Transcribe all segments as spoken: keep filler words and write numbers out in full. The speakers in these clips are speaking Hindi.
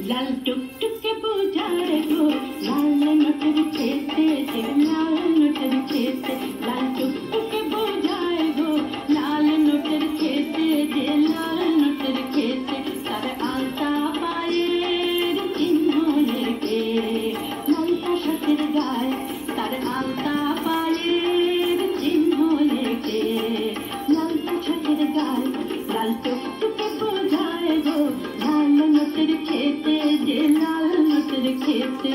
लाल टुक टुक के बुझाए गो लाल नटर खेते जे लाल नटर खेते लाल टुक टुक के बुझाए गो लाल नटर खेते जे लाल नटर खेते तार आलता पाएर चिन्ह लेके लालता शतिर गाय तार आलता पाएर चिन्ह लेके लालता शतिर गाय लाल टुक टुक के बुझाए गो लाल नटर खेते जे लाल नटर खेते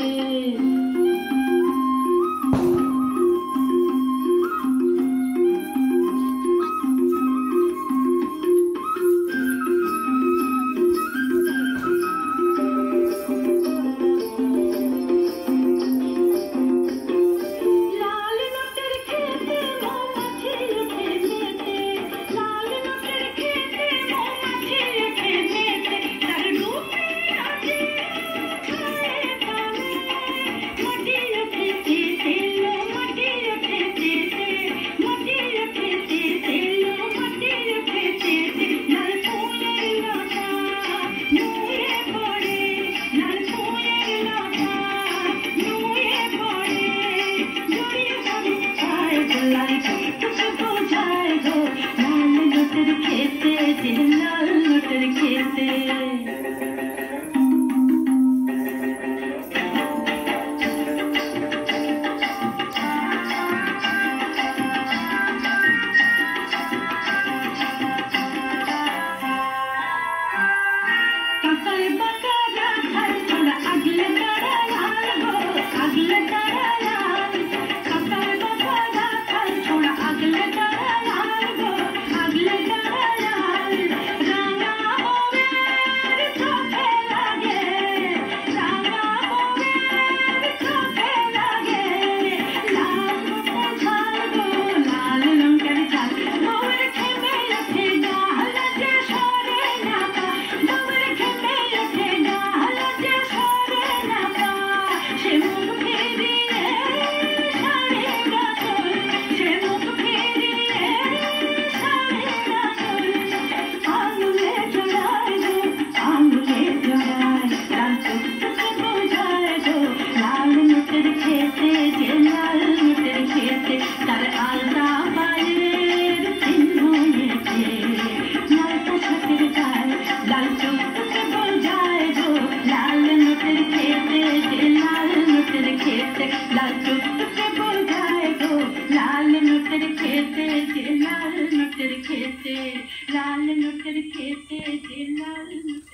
लाल टुक के बुझाए गो लाल नटर खेते जे लाल नटर खेते लाल नटर खेते जे लाल